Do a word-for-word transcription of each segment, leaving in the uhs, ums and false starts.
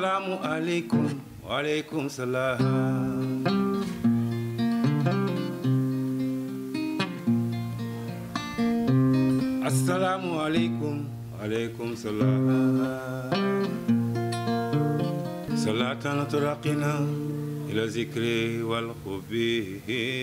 Assalamu alaikum, wa alaikum salam. Assalamu alaikum, wa alaikum salam. Salatan turaqina ila zikri wal khubi.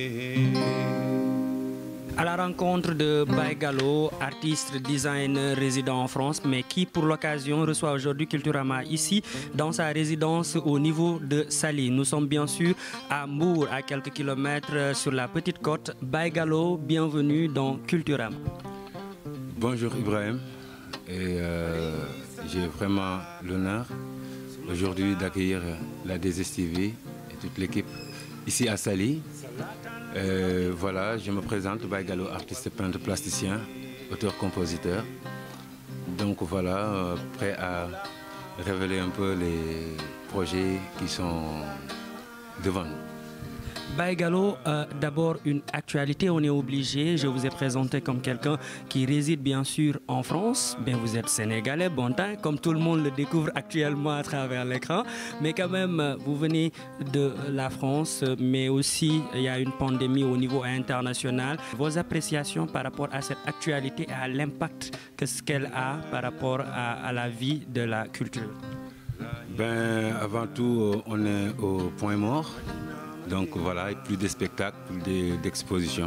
À la rencontre de Baye Gallo, artiste, designer, résident en France, mais qui pour l'occasion reçoit aujourd'hui Culturama ici dans sa résidence au niveau de Saly. Nous sommes bien sûr à Mbour, à quelques kilomètres sur la petite côte. Baye Gallo, bienvenue dans Culturama. Bonjour Ibrahim, et euh, j'ai vraiment l'honneur aujourd'hui d'accueillir la D S T V et toute l'équipe ici à Saly. Euh, voilà, je me présente, Baye Gallo, artiste peintre plasticien, auteur-compositeur. Donc voilà, euh, prêt à révéler un peu les projets qui sont devant nous. Baye Gallo, euh, d'abord une actualité, on est obligé, je vous ai présenté comme quelqu'un qui réside bien sûr en France, bien vous êtes sénégalais, bon temps, comme tout le monde le découvre actuellement à travers l'écran, mais quand même vous venez de la France, mais aussi il y a une pandémie au niveau international. Vos appréciations par rapport à cette actualité et à l'impact que ce qu'elle a par rapport à, à la vie de la culture? Ben, avant tout, on est au point mort. Donc voilà, plus de spectacles, plus d'expositions.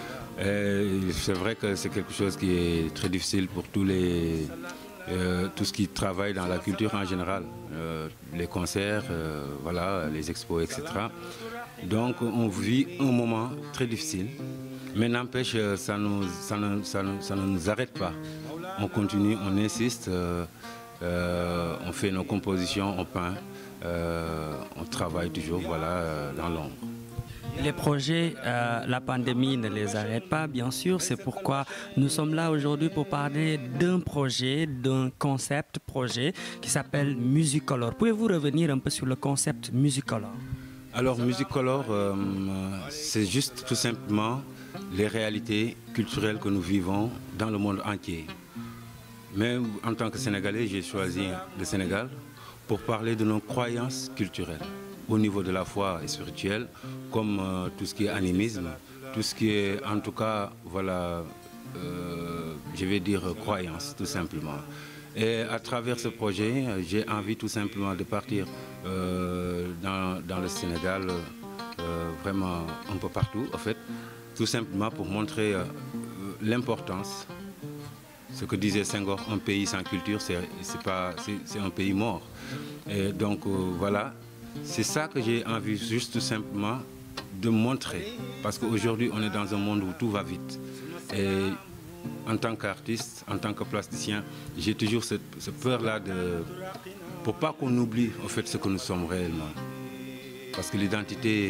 C'est vrai que c'est quelque chose qui est très difficile pour tous les, euh, tout ce qui travaille dans la culture en général. Euh, les concerts, euh, voilà, les expos, et cetera. Donc on vit un moment très difficile. Mais n'empêche, ça, nous, ça, ne, ça, ne, ça ne nous arrête pas. On continue, on insiste, euh, euh, on fait nos compositions, on peint. Euh, on travaille toujours voilà, euh, dans l'ombre. Les projets, euh, la pandémie ne les arrête pas, bien sûr. C'est pourquoi nous sommes là aujourd'hui pour parler d'un projet, d'un concept projet qui s'appelle Musicolor. Pouvez-vous revenir un peu sur le concept Musicolor? Alors, Musicolor, euh, c'est juste tout simplement les réalités culturelles que nous vivons dans le monde entier. Mais en tant que Sénégalais, j'ai choisi le Sénégal pour parler de nos croyances culturelles au niveau de la foi et spirituelle, comme euh, tout ce qui est animisme, tout ce qui est en tout cas, voilà, euh, je vais dire croyance tout simplement. Et à travers ce projet, j'ai envie tout simplement de partir euh, dans, dans le Sénégal, euh, vraiment un peu partout en fait, tout simplement pour montrer euh, l'importance. Ce que disait Senghor, un pays sans culture, c'est un pays mort. Et donc euh, voilà, c'est ça que j'ai envie juste tout simplement de montrer. Parce qu'aujourd'hui, on est dans un monde où tout va vite. Et en tant qu'artiste, en tant que plasticien, j'ai toujours cette, cette peur-là de... pour pas qu'on oublie en fait ce que nous sommes réellement. Parce que l'identité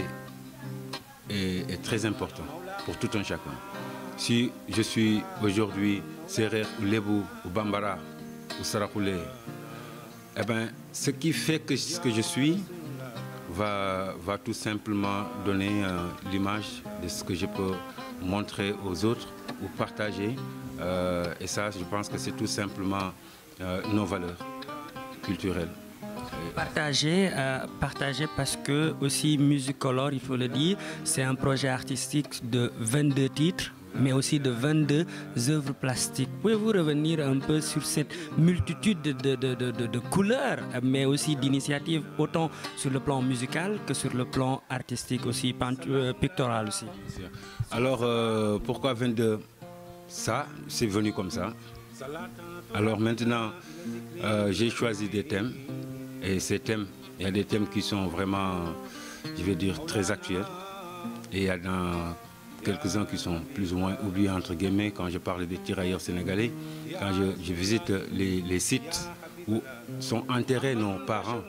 est, est très importante pour tout un chacun. Si je suis aujourd'hui Serer ou Lebou ou Bambara ou Sarakoulé, eh ben, ce qui fait que ce que je suis va, va tout simplement donner euh, l'image de ce que je peux montrer aux autres ou partager. Euh, et ça, je pense que c'est tout simplement euh, nos valeurs culturelles. Partager, euh, partager parce que aussi Musicolor, il faut le dire, c'est un projet artistique de vingt-deux titres, mais aussi de vingt-deux œuvres plastiques. Pouvez-vous revenir un peu sur cette multitude de, de, de, de, de couleurs, mais aussi d'initiatives, autant sur le plan musical que sur le plan artistique aussi, euh, pictoral aussi? Alors, euh, pourquoi vingt-deux? Ça, c'est venu comme ça. Alors maintenant, euh, j'ai choisi des thèmes. Et ces thèmes, il y a des thèmes qui sont vraiment, je vais dire, très actuels. Et il y en a quelques-uns qui sont plus ou moins oubliés, entre guillemets, quand je parle des tirailleurs sénégalais, quand je, je visite les, les sites où sont enterrés nos parents.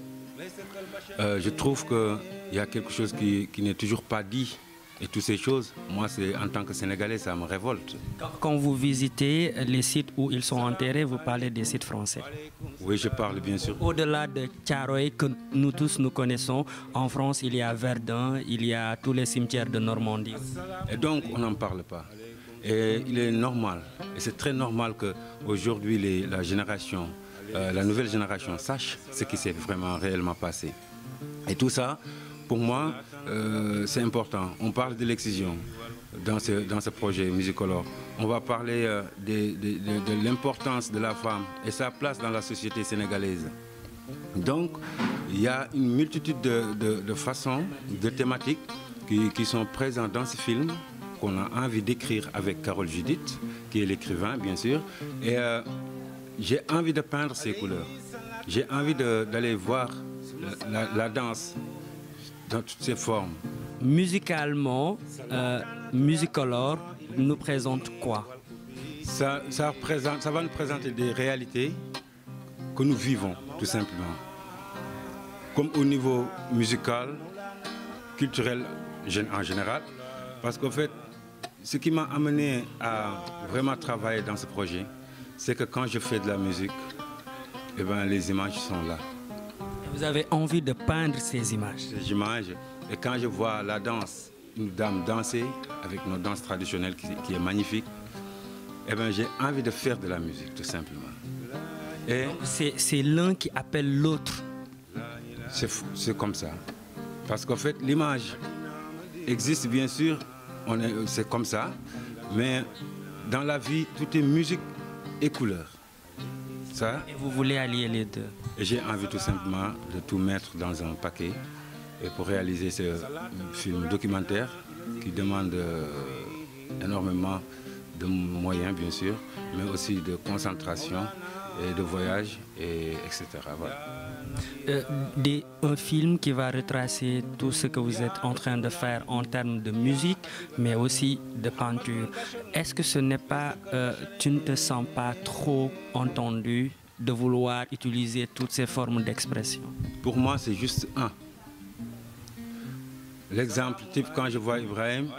Euh, je trouve qu'il y a quelque chose qui, qui n'est toujours pas dit. Et toutes ces choses, moi, en tant que Sénégalais, ça me révolte. Quand vous visitez les sites où ils sont enterrés, vous parlez des sites français? Oui, je parle bien sûr. Au-delà de Thiaroye, que nous tous nous connaissons, en France, il y a Verdun, il y a tous les cimetières de Normandie. Et donc, on n'en parle pas. Et il est normal, et c'est très normal qu'aujourd'hui, la génération euh, la nouvelle génération sache ce qui s'est vraiment réellement passé. Et tout ça, pour moi, euh, c'est important. On parle de l'excision dans ce, dans ce projet Musicolor. On va parler euh, de, de, de, de l'importance de la femme et sa place dans la société sénégalaise. Donc, il y a une multitude de, de, de façons, de thématiques qui, qui sont présentes dans ce film, qu'on a envie d'écrire avec Carole Judith, qui est l'écrivain, bien sûr. Et euh, j'ai envie de peindre ces couleurs. J'ai envie d'aller voir la, la, la danse dans toutes ses formes. Musicalement, euh, Musicolor nous présente quoi? ça, ça, présente, ça va nous présenter des réalités que nous vivons, tout simplement. Comme au niveau musical, culturel en général. Parce qu'en fait, ce qui m'a amené à vraiment travailler dans ce projet, c'est que quand je fais de la musique, eh ben, les images sont là. Vous avez envie de peindre ces images? Ces images. Et quand je vois la danse, une dame danser avec nos danses traditionnelles qui, qui est magnifique, eh ben, j'ai envie de faire de la musique, tout simplement. C'est l'un qui appelle l'autre. C'est comme ça. Parce qu'en fait, l'image existe bien sûr, c'est comme ça, mais dans la vie, tout est musique et couleur. Ça, et vous voulez allier les deux? Et j'ai envie tout simplement de tout mettre dans un paquet et pour réaliser ce film documentaire qui demande énormément de moyens, bien sûr, mais aussi de concentration et de voyage, et etc. Voilà. Euh, des, un film qui va retracer tout ce que vous êtes en train de faire en termes de musique, mais aussi de peinture. Est-ce que ce n'est pas, euh, tu ne te sens pas trop entendu de vouloir utiliser toutes ces formes d'expression? Pour moi, c'est juste un. L'exemple type, quand je vois Ibrahim,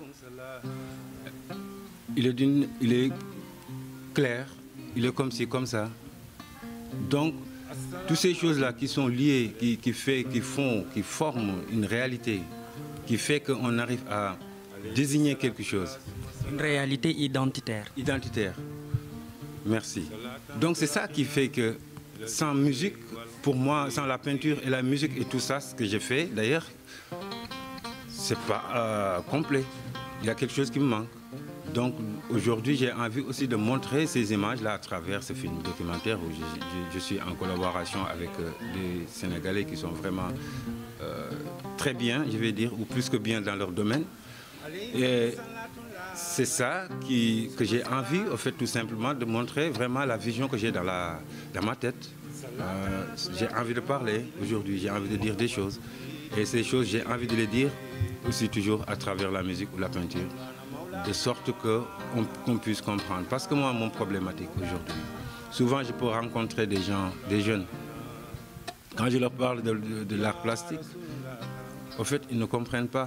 il est, d'une, il est clair, il est comme ci, comme ça. Donc, toutes ces choses-là qui sont liées, qui, qui, fait, qui, font, qui forment une réalité, qui fait qu'on arrive à désigner quelque chose. Une réalité identitaire. Identitaire. Merci. Donc c'est ça qui fait que sans musique, pour moi, sans la peinture et la musique et tout ça, ce que j'ai fait d'ailleurs, c'est pas euh, complet. Il y a quelque chose qui me manque. Donc aujourd'hui, j'ai envie aussi de montrer ces images-là à travers ce film documentaire où je, je, je suis en collaboration avec euh, des Sénégalais qui sont vraiment euh, très bien, je vais dire, ou plus que bien dans leur domaine. Et c'est ça qui, que j'ai envie, au fait, tout simplement, de montrer vraiment la vision que j'ai dans, la, dans ma tête. Euh, j'ai envie de parler aujourd'hui, j'ai envie de dire des choses. Et ces choses, j'ai envie de les dire aussi toujours à travers la musique ou la peinture, de sorte qu'on qu'on puisse comprendre. Parce que moi, mon problématique aujourd'hui, souvent je peux rencontrer des gens, des jeunes, quand je leur parle de, de, de l'art plastique, au fait, ils ne comprennent pas.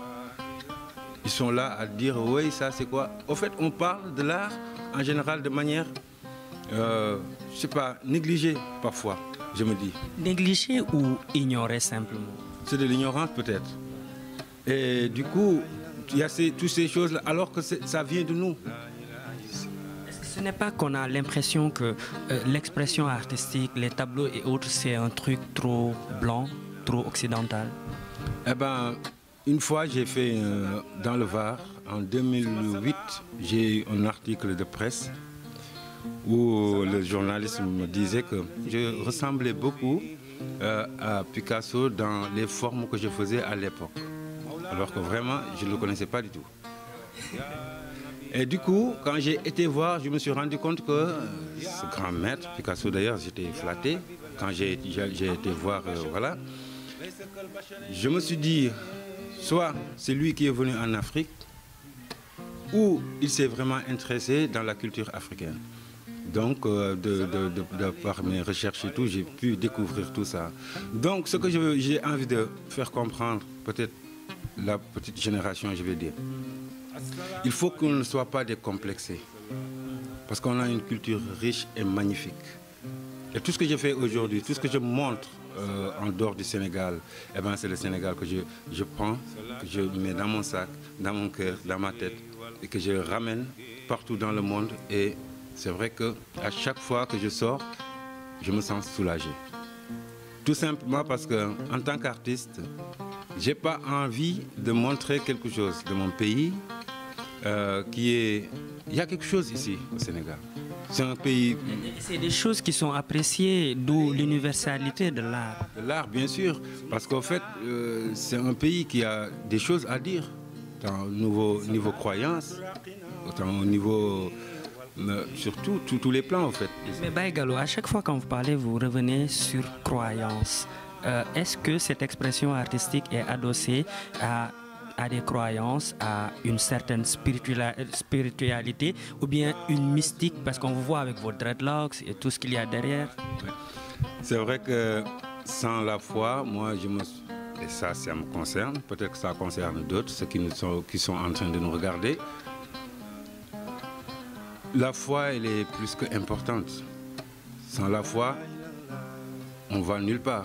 Ils sont là à dire, oui, ça c'est quoi? Au fait, on parle de l'art en général de manière, euh, je ne sais pas, négligée parfois, je me dis. Négligée ou ignorée simplement? C'est de l'ignorance peut-être. Et du coup, il y a ces, toutes ces choses-là, alors que ça vient de nous. Est-ce que ce n'est pas qu'on a l'impression que euh, l'expression artistique, les tableaux et autres, c'est un truc trop blanc, trop occidental? Eh ben, une fois, j'ai fait euh, dans le Var, en deux mille huit, j'ai eu un article de presse où le journaliste me disait que je ressemblais beaucoup euh, à Picasso dans les formes que je faisais à l'époque. Alors que vraiment, je ne le connaissais pas du tout. Et du coup, quand j'ai été voir, je me suis rendu compte que euh, ce grand maître, Picasso d'ailleurs, j'étais flatté. Quand j'ai été voir, euh, voilà, je me suis dit, soit c'est lui qui est venu en Afrique, ou il s'est vraiment intéressé dans la culture africaine. Donc, euh, de, de, de, de, par mes recherches et tout, j'ai pu découvrir tout ça. Donc, ce que j'ai envie de faire comprendre, peut-être la petite génération, je vais dire, il faut qu'on ne soit pas décomplexé, parce qu'on a une culture riche et magnifique. Et tout ce que je fais aujourd'hui, tout ce que je montre euh, en dehors du Sénégal, eh ben, c'est le Sénégal que je, je prends, que je mets dans mon sac, dans mon cœur, dans ma tête, et que je ramène partout dans le monde. Et c'est vrai qu'à chaque fois que je sors, je me sens soulagé. Tout simplement parce qu'en tant qu'artiste, je n'ai pas envie de montrer quelque chose de mon pays euh, qui est... Il y a quelque chose ici au Sénégal. C'est un pays... C'est des choses qui sont appréciées, d'où l'universalité de l'art. De l'art, bien sûr, parce qu'en fait, euh, c'est un pays qui a des choses à dire, tant au niveau, niveau croyance, autant au niveau... Euh, sur tout, tout, tous les plans, en fait. Mais Baye Gallo, à chaque fois quand vous parlez, vous revenez sur croyance. Euh, Est-ce que cette expression artistique est adossée à... à des croyances, à une certaine spiritualité ou bien une mystique, parce qu'on vous voit avec vos dreadlocks et tout ce qu'il y a derrière. C'est vrai que sans la foi, moi je me... Et ça, ça me concerne, peut-être que ça concerne d'autres, ceux qui, nous sont, qui sont en train de nous regarder. La foi, elle est plus qu'importante. Sans la foi, on ne va nulle part.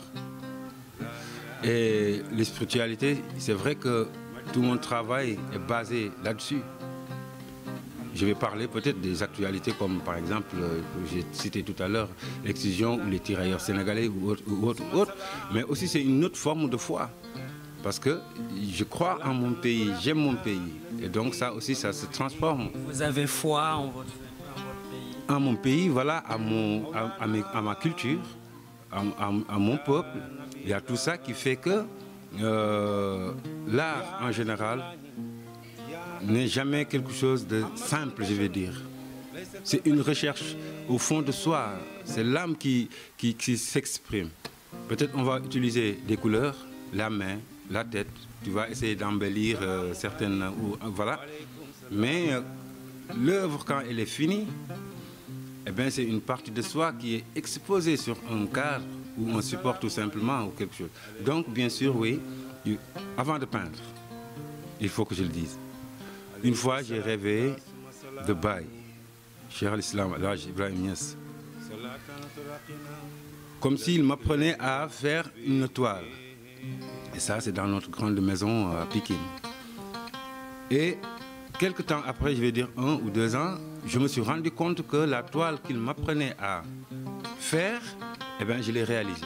Et les spiritualités, c'est vrai que tout mon travail est basé là-dessus. Je vais parler peut-être des actualités comme par exemple, euh, j'ai cité tout à l'heure, l'excision ou les tirailleurs sénégalais ou autre, ou autre, ou autre. Mais aussi c'est une autre forme de foi. Parce que je crois en mon pays, j'aime mon pays. Et donc ça aussi, ça se transforme. Vous avez foi en votre, en votre pays? En mon pays, voilà, à, mon, à, à, mes, à ma culture, à, à, à mon peuple. Il y a tout ça qui fait que Euh, l'art en général n'est jamais quelque chose de simple, je vais dire. C'est une recherche au fond de soi, c'est l'âme qui, qui, qui s'exprime. Peut-être on va utiliser des couleurs, la main, la tête, tu vas essayer d'embellir euh, certaines... Ou, euh, voilà. Mais euh, l'œuvre, quand elle est finie, eh bien, c'est une partie de soi qui est exposée sur un cadre ou on supporte tout simplement ou quelque chose. Donc, bien sûr, oui, avant de peindre, il faut que je le dise. Une fois, j'ai rêvé de Baye, Cheikh al-Islam, Alhaji Ibrahim Niass, comme s'il m'apprenait à faire une toile. Et ça, c'est dans notre grande maison à Pikine. Et quelques temps après, je vais dire un ou deux ans, je me suis rendu compte que la toile qu'il m'apprenait à faire, eh bien, je l'ai réalisée.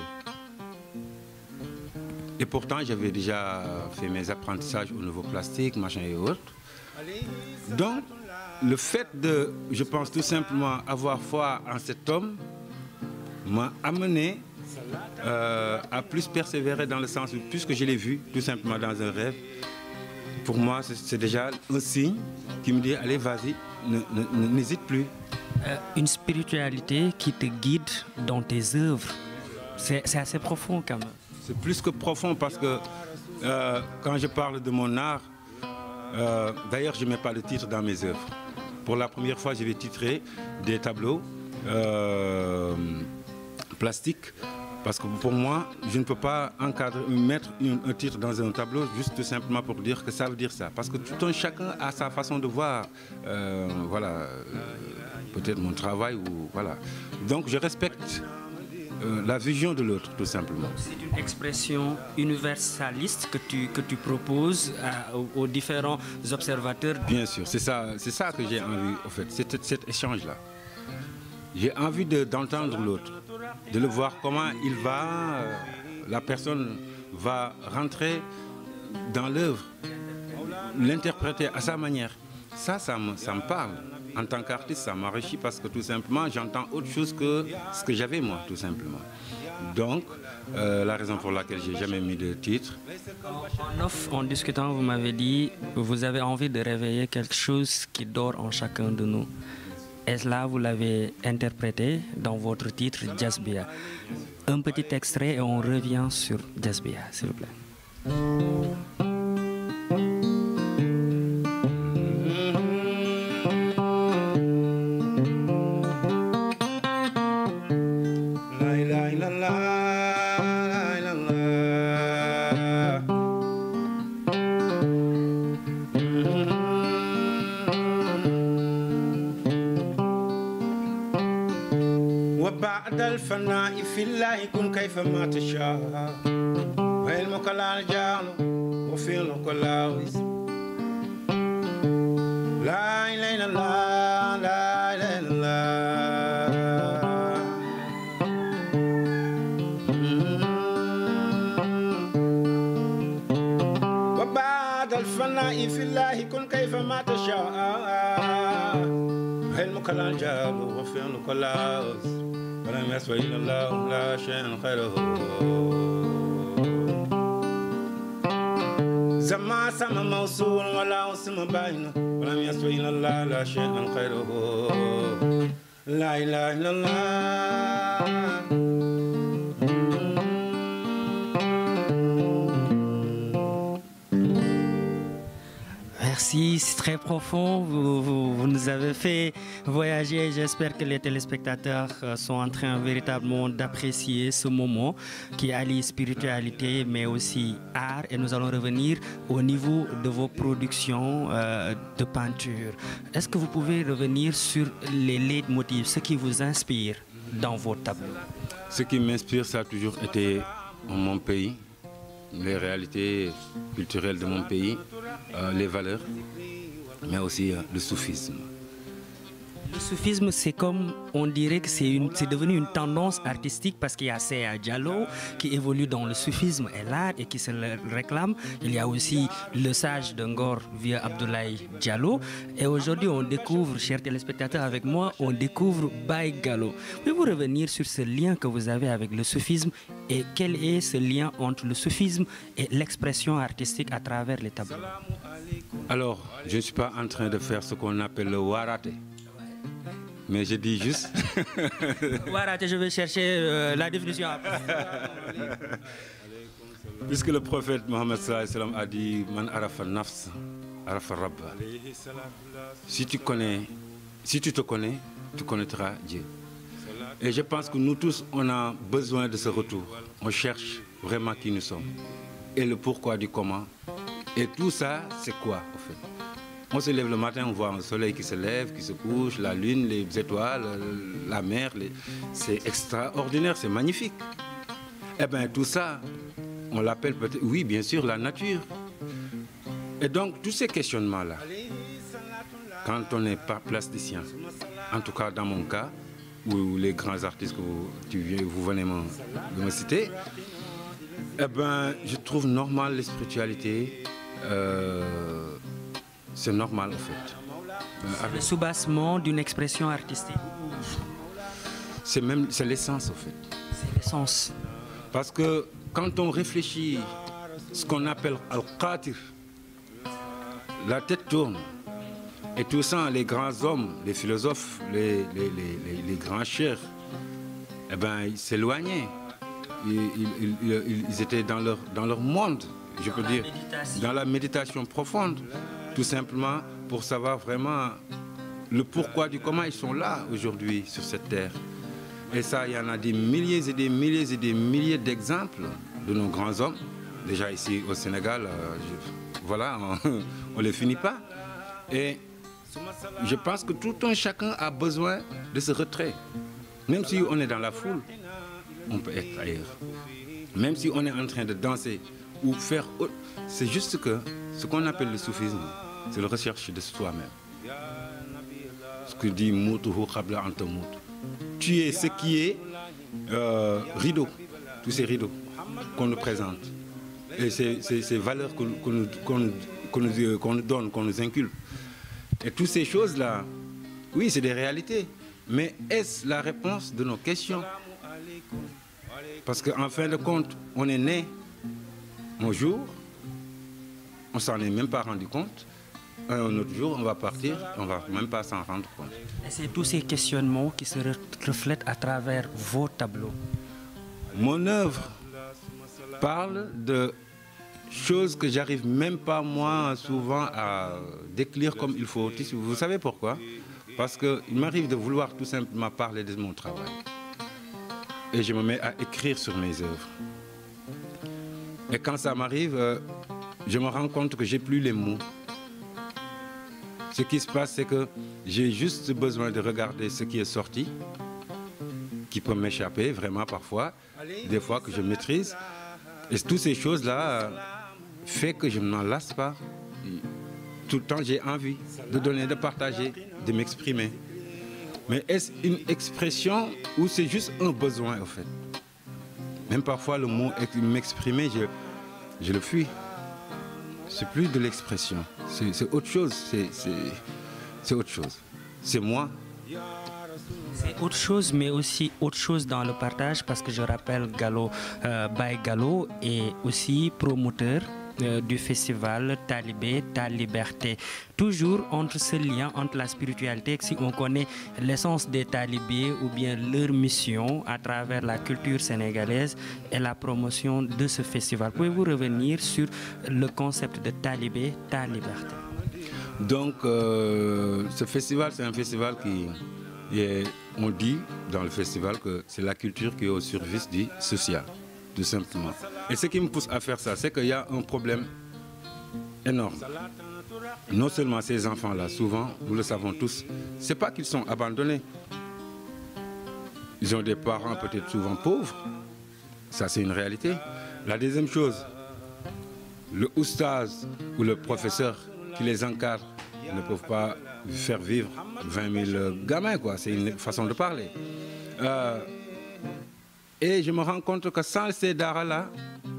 Et pourtant, j'avais déjà fait mes apprentissages au niveau plastique, machin et autres. Donc, le fait de, je pense tout simplement, avoir foi en cet homme m'a amené euh, à plus persévérer dans le sens où, puisque je l'ai vu tout simplement dans un rêve, pour moi, c'est déjà un signe qui me dit, allez, vas-y, n'hésite plus. Euh, une spiritualité qui te guide dans tes œuvres, c'est assez profond quand même. C'est plus que profond parce que euh, quand je parle de mon art, euh, d'ailleurs je ne mets pas le titre dans mes œuvres. Pour la première fois, je vais titrer des tableaux euh, plastiques. Parce que pour moi, je ne peux pas encadrer, mettre une, un titre dans un tableau juste tout simplement pour dire que ça veut dire ça. Parce que tout un chacun a sa façon de voir, euh, voilà, euh, peut-être mon travail ou voilà. Donc je respecte euh, la vision de l'autre, tout simplement. C'est une expression universaliste que tu, que tu proposes à, aux, aux différents observateurs. Bien sûr, c'est ça, c'est ça que j'ai envie, en fait, cet, cet échange-là. J'ai envie d'entendre l'autre, de le voir comment il va, euh, la personne va rentrer dans l'œuvre, l'interpréter à sa manière. Ça, ça me, ça me parle. En tant qu'artiste, ça m'enrichit parce que tout simplement, j'entends autre chose que ce que j'avais moi, tout simplement. Donc, euh, la raison pour laquelle j'ai jamais mis de titre. En off, en discutant, vous m'avez dit que vous avez envie de réveiller quelque chose qui dort en chacun de nous. Et là, vous l'avez interprété dans votre titre Jazzbia. Un petit extrait et on revient sur Jazzbia, s'il vous plaît. الفناء في الله كن كيفما تشاء وعلمك لا الجهل وفعلك لا وزن لا اله الا الله لا اله الا الله في الله كن كيفما تشاء علمك لا الجهل وفعلك لا ولم يسوى إلا الله لا شيء خيره زما سما موصول ولا اسم باين ولم يسوى إلا الله لا شيء خيره لا إله إلا الله. Merci, c'est très profond. Vous, vous, vous nous avez fait voyager. J'espère que les téléspectateurs sont en train véritablement d'apprécier ce moment qui allie spiritualité mais aussi art. Et nous allons revenir au niveau de vos productions euh, de peinture. Est-ce que vous pouvez revenir sur les leitmotifs, ce qui vous inspire dans vos tableaux? Ce qui m'inspire, ça a toujours été mon pays, les réalités culturelles de mon pays, euh, les valeurs, mais aussi euh, le soufisme. Le soufisme, c'est comme, on dirait que c'est devenu une tendance artistique parce qu'il y a Seya Diallo qui évolue dans le soufisme et l'art et qui se le réclame. Il y a aussi le sage de Ngor, vieux Abdoulaye Diallo. Et aujourd'hui, on découvre, chers téléspectateurs avec moi, on découvre Baye Gallo. Pouvez-vous revenir sur ce lien que vous avez avec le soufisme et quel est ce lien entre le soufisme et l'expression artistique à travers les tableaux? Alors, je ne suis pas en train de faire ce qu'on appelle le warate. Mais je dis juste... Voilà, je vais chercher euh, la définition après. Puisque le prophète Mohammed sallallahu alayhi wa sallam a dit « Man arafa nafs, arafa rabba ». Si tu connais, si tu te connais, tu connaîtras Dieu. Et je pense que nous tous, on a besoin de ce retour. On cherche vraiment qui nous sommes. Et le pourquoi du comment. Et tout ça, c'est quoi, au fait? On se lève le matin, on voit un soleil qui se lève, qui se couche, la lune, les étoiles, la mer. Les... C'est extraordinaire, c'est magnifique. Eh bien, tout ça, on l'appelle peut-être, oui, bien sûr, la nature. Et donc, tous ces questionnements-là, quand on n'est pas plasticien, en tout cas dans mon cas, ou les grands artistes que vous, tu, vous venez de me citer, eh bien, je trouve normal la spiritualité. Euh, C'est normal en fait. Euh, avec... Le soubassement d'une expression artistique. C'est même c'est l'essence en fait. C'est l'essence. Parce que quand on réfléchit, ce qu'on appelle al-qatir, la tête tourne. Et tout ça, les grands hommes, les philosophes, les, les, les, les grands chefs, eh ben, ils s'éloignaient. Ils, ils, ils, ils étaient dans leur, dans leur monde, je peux dire, dans la méditation profonde. Tout simplement pour savoir vraiment le pourquoi du comment ils sont là aujourd'hui sur cette terre. Et ça, il y en a des milliers et des milliers et des milliers d'exemples de nos grands hommes. Déjà ici au Sénégal, euh, je, voilà, on ne les finit pas. Et je pense que tout un chacun a besoin de ce retrait. Même si on est dans la foule, on peut être ailleurs. Même si on est en train de danser ou faire autre, c'est juste que ce qu'on appelle le soufisme, c'est la recherche de soi-même. Ce que dit Moutuhu Khabla Antamout. Tu es ce qui est euh, rideau, tous ces rideaux qu'on nous présente. Et ces, ces, ces valeurs qu'on qu nous, qu'on qu nous, qu nous donne, qu'on nous inculque. Et toutes ces choses-là, oui, c'est des réalités. Mais est-ce la réponse de nos questions? Parce qu'en fin de compte, on est né un jour, on ne s'en est même pas rendu compte. Un autre jour, on va partir, on ne va même pas s'en rendre compte. Et c'est tous ces questionnements qui se reflètent à travers vos tableaux. Mon œuvre parle de choses que j'arrive même pas, moi, souvent à décrire comme il faut. Vous savez pourquoi? Parce qu'il m'arrive de vouloir tout simplement parler de mon travail. Et je me mets à écrire sur mes œuvres. Et quand ça m'arrive, je me rends compte que j'ai plus les mots. Ce qui se passe, c'est que j'ai juste besoin de regarder ce qui est sorti, qui peut m'échapper vraiment parfois, des fois que je maîtrise. Et toutes ces choses-là font que je ne m'en lasse pas. Tout le temps, j'ai envie de donner, de partager, de m'exprimer. Mais est-ce une expression ou c'est juste un besoin, en fait? Même parfois, le mot m'exprimer, je, je le fuis. c'est plus de l'expression, c'est autre chose, c'est autre chose. C'est moi. C'est autre chose, mais aussi autre chose dans le partage, parce que je rappelle Gallo, euh, Baye Gallo est aussi promoteur euh, du festival Talibé, Ta Liberté. Toujours entre ce lien, entre la spiritualité, si on connaît l'essence des talibés ou bien leur mission à travers la culture sénégalaise et la promotion de ce festival. Pouvez-vous revenir sur le concept de Talibé, Ta Liberté? Donc, euh, ce festival, c'est un festival qui... Et on dit dans le festival que c'est la culture qui est au service du social, tout simplement. Et ce qui me pousse à faire ça, c'est qu'il y a un problème énorme. Non seulement ces enfants-là, souvent, nous le savons tous, c'est pas qu'ils sont abandonnés. Ils ont des parents peut-être souvent pauvres. Ça, c'est une réalité. La deuxième chose, le oustaz ou le professeur qui les encadre ne peuvent pas faire vivre vingt mille gamins, quoi. C'est une façon de parler. Euh, et je me rends compte que sans ces daras-là,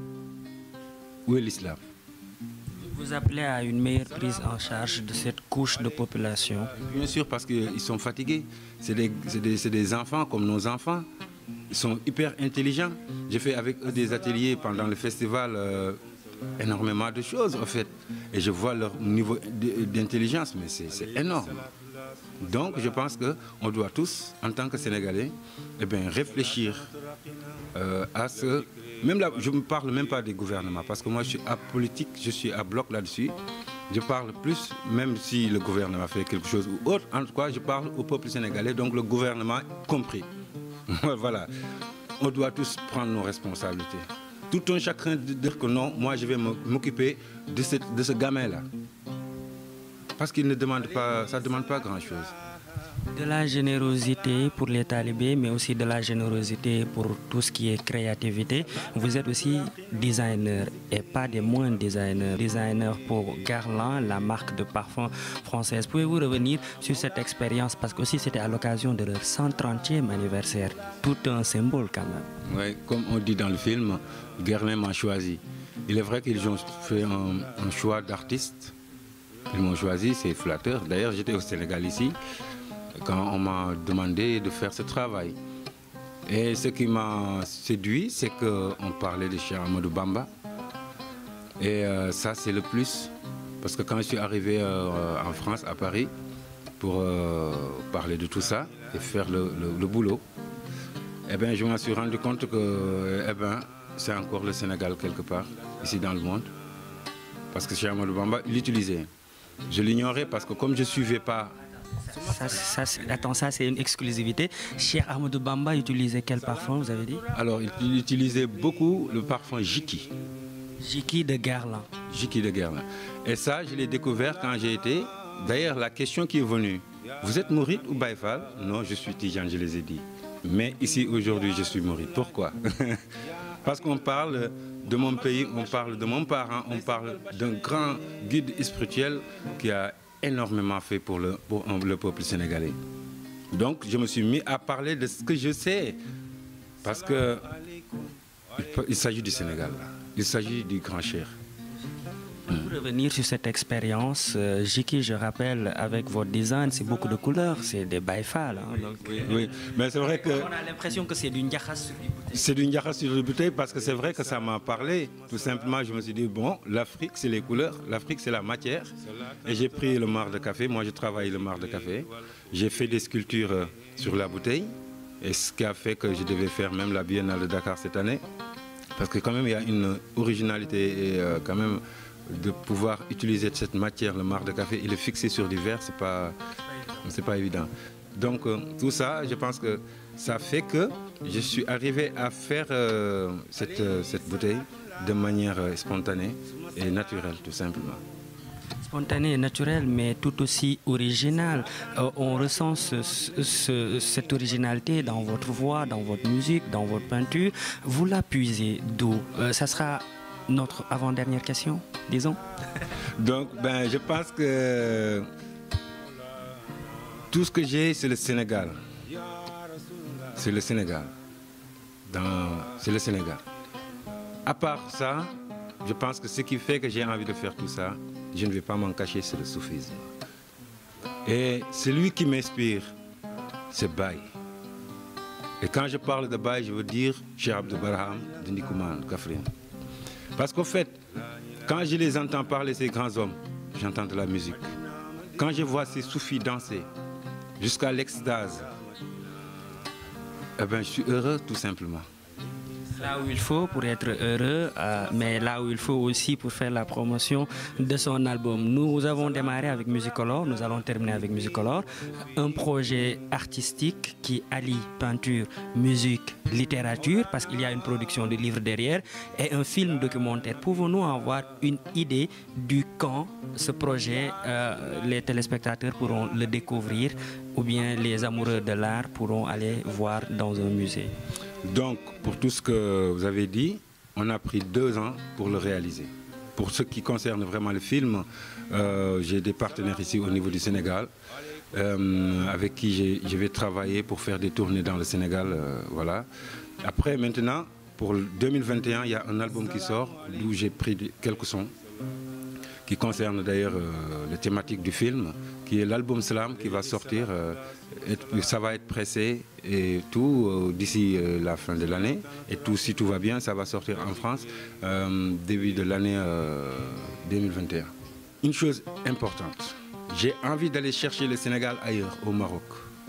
où est l'islam? Vous appelez à une meilleure prise en charge de cette couche de population? Bien sûr, parce qu'ils sont fatigués. C'est des, des, des enfants comme nos enfants. Ils sont hyper intelligents. J'ai fait avec eux des ateliers pendant le festival. Euh, énormément de choses en fait et je vois leur niveau d'intelligence, mais c'est énorme. Donc je pense qu'on doit tous en tant que Sénégalais eh bien, réfléchir euh, à ce, même là je ne parle même pas des gouvernements parce que moi je suis apolitique, je suis à bloc là-dessus. Je parle plus, même si le gouvernement fait quelque chose ou autre, en tout cas je parle au peuple sénégalais, donc le gouvernement compris. Voilà, on doit tous prendre nos responsabilités. Tout un chacun de dire que non, moi je vais m'occuper de ce, de ce gamin-là. Parce qu'il ne demande pas, ça ne demande pas grand-chose. De la générosité pour les talibés, mais aussi de la générosité pour tout ce qui est créativité. Vous êtes aussi designer et pas des moindres designers. Designer pour Guerlain, la marque de parfum française. Pouvez-vous revenir sur cette expérience? Parce que aussi c'était à l'occasion de leur cent trentième anniversaire. Tout un symbole quand même. Oui, comme on dit dans le film, Guerlain m'a choisi. Il est vrai qu'ils ont fait un, un choix d'artistes. Ils m'ont choisi, c'est flatteur. D'ailleurs, j'étais au Sénégal ici, quand on m'a demandé de faire ce travail. Et ce qui m'a séduit, c'est qu'on parlait de Cheikh Ahmadou Bamba. Et euh, ça, c'est le plus. Parce que quand je suis arrivé euh, en France, à Paris, pour euh, parler de tout ça et faire le, le, le boulot, eh ben, je me suis rendu compte que eh ben, c'est encore le Sénégal quelque part, ici dans le monde. Parce que Cheikh Ahmadou Bamba, il l'utilisait. Je l'ignorais parce que comme je ne suivais pas... Ça, ça, attends, ça c'est une exclusivité. Cheikh Ahmadou Bamba utilisait quel parfum, vous avez dit? Alors, il utilisait beaucoup le parfum Jiki. Jiki de Guerlain. Jiki de Guerlain. Et ça, je l'ai découvert quand j'ai été... D'ailleurs, la question qui est venue, vous êtes mouride ou Baye Fall? Non, je suis Tidjane, je les ai dit. Mais ici, aujourd'hui, je suis mouride. Pourquoi? Parce qu'on parle de mon pays, on parle de mon parent, on parle d'un grand guide spirituel qui a énormément fait pour le, pour le peuple sénégalais. Donc, je me suis mis à parler de ce que je sais. Parce que il s'agit du Sénégal, il s'agit du grand cher. Pour revenir sur cette expérience, euh, Jiki, je rappelle, avec votre design, c'est beaucoup de couleurs, c'est des Baye Fall. Hein, donc, oui, oui, mais c'est vrai que... On a l'impression que c'est du Ndiakhas sur les bouteilles. C'est du Ndiakhas sur les bouteilles parce que c'est vrai que ça m'a parlé. Tout simplement, je me suis dit, bon, l'Afrique, c'est les couleurs, l'Afrique, c'est la matière. Et j'ai pris le marc de café, moi je travaille le marc de café. J'ai fait des sculptures sur la bouteille. Et ce qui a fait que je devais faire même la Biennale de Dakar cette année. Parce que quand même, il y a une originalité et euh, quand même... de pouvoir utiliser cette matière, le marc de café, et le fixer sur du verre, c'est pas, c'est pas évident. Donc euh, tout ça, je pense que ça fait que je suis arrivé à faire euh, cette, euh, cette bouteille de manière euh, spontanée et naturelle, tout simplement. Spontanée et naturelle, mais tout aussi originale. Euh, on ressent ce, ce, cette originalité dans votre voix, dans votre musique, dans votre peinture. Vous la puisez d'où? euh, Ça sera notre avant-dernière question, disons. Donc, ben, je pense que tout ce que j'ai, c'est le Sénégal. C'est le Sénégal. C'est le Sénégal. À part ça, je pense que ce qui fait que j'ai envie de faire tout ça, je ne vais pas m'en cacher, c'est le soufisme. Et celui qui m'inspire, c'est Baye. Et quand je parle de Baye, je veux dire Cheikh Abdou Barham de Ndoukoumane, Kaffrine. Parce qu'au fait, quand je les entends parler, ces grands hommes, j'entends de la musique. Quand je vois ces soufis danser jusqu'à l'extase, eh ben, je suis heureux tout simplement. Là où il faut pour être heureux, euh, mais là où il faut aussi pour faire la promotion de son album. Nous avons démarré avec Musicolor, nous allons terminer avec Musicolor, un projet artistique qui allie peinture, musique, littérature, parce qu'il y a une production de livres derrière, et un film documentaire. Pouvons-nous avoir une idée du quand ce projet, euh, les téléspectateurs pourront le découvrir, ou bien les amoureux de l'art pourront aller voir dans un musée? Donc, pour tout ce que vous avez dit, on a pris deux ans pour le réaliser. Pour ce qui concerne vraiment le film, euh, j'ai des partenaires ici au niveau du Sénégal, euh, avec qui je vais travailler pour faire des tournées dans le Sénégal. Euh, voilà. Après, maintenant, pour deux mille vingt et un, il y a un album qui sort, d'où j'ai pris quelques sons, qui concerne d'ailleurs euh, les thématiques du film, qui est l'album Slam qui va sortir. Euh, et ça va être pressé et tout euh, d'ici euh, la fin de l'année. Et tout, si tout va bien, ça va sortir en France euh, début de l'année euh, deux mille vingt et un. Une chose importante, j'ai envie d'aller chercher le Sénégal ailleurs, au Maroc,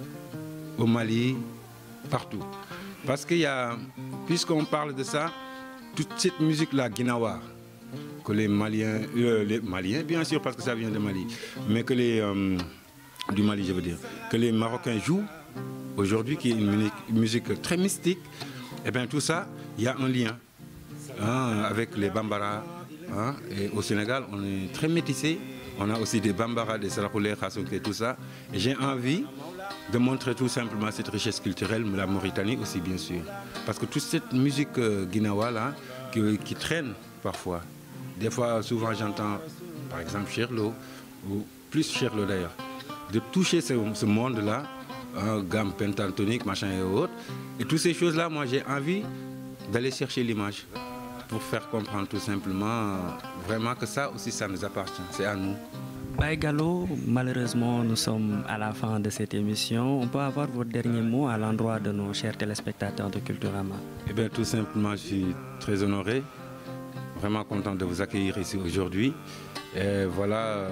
au Mali, partout. Parce qu'il y a, puisqu'on parle de ça, toute cette musique-là, Guinawa, que les Maliens, euh, les Maliens, bien sûr, parce que ça vient de Mali, mais que les, euh, du Mali, je veux dire, que les Marocains jouent aujourd'hui, qui est une musique, une musique très mystique, et bien tout ça, il y a un lien hein, avec les Bambara. Hein, et au Sénégal, on est très métissés. On a aussi des Bambara, des Sarakoulé, Khassouk et tout ça. Et j'ai envie de montrer tout simplement cette richesse culturelle, la Mauritanie aussi, bien sûr. Parce que toute cette musique euh, guinawa là, qui, qui traîne parfois. Des fois, souvent, j'entends, par exemple, Cherlo, ou plus Cherlo d'ailleurs, de toucher ce, ce monde-là, hein, gamme pentatonique, machin et autres. Et toutes ces choses-là, moi, j'ai envie d'aller chercher l'image pour faire comprendre tout simplement, vraiment que ça aussi, ça nous appartient, c'est à nous. Baye Gallo, malheureusement, nous sommes à la fin de cette émission. On peut avoir votre dernier mot à l'endroit de nos chers téléspectateurs de Culturama? Eh bien, tout simplement, je suis très honoré, vraiment content de vous accueillir ici aujourd'hui. Et voilà,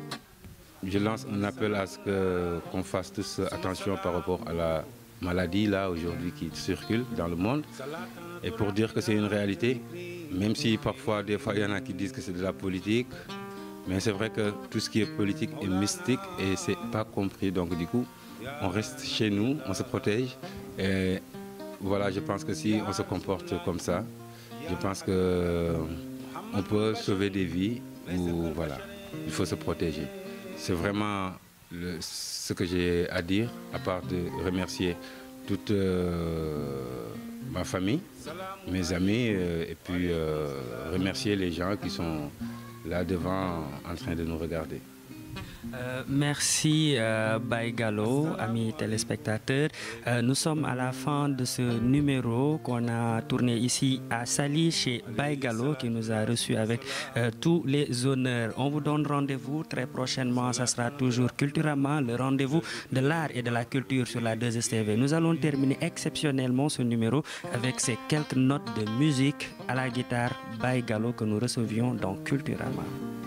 je lance un appel à ce que, qu'on fasse tous attention par rapport à la maladie là aujourd'hui qui circule dans le monde. Et pour dire que c'est une réalité, même si parfois, des fois, il y en a qui disent que c'est de la politique, mais c'est vrai que tout ce qui est politique est mystique et c'est pas compris. Donc du coup, on reste chez nous, on se protège. Et voilà, je pense que si on se comporte comme ça, je pense qu'on peut sauver des vies ou voilà, il faut se protéger. C'est vraiment le, ce que j'ai à dire, à part de remercier toute euh, ma famille, mes amis, euh, et puis euh, remercier les gens qui sont là devant en train de nous regarder. Euh, merci euh, Baye Gallo, amis téléspectateurs. Euh, nous sommes à la fin de ce numéro qu'on a tourné ici à Saly chez Baye Gallo qui nous a reçus avec euh, tous les honneurs. On vous donne rendez-vous très prochainement, ça sera toujours Culturama, le rendez-vous de l'art et de la culture sur la deux S T V. Nous allons terminer exceptionnellement ce numéro avec ces quelques notes de musique à la guitare Baye Gallo que nous recevions dans Culturama.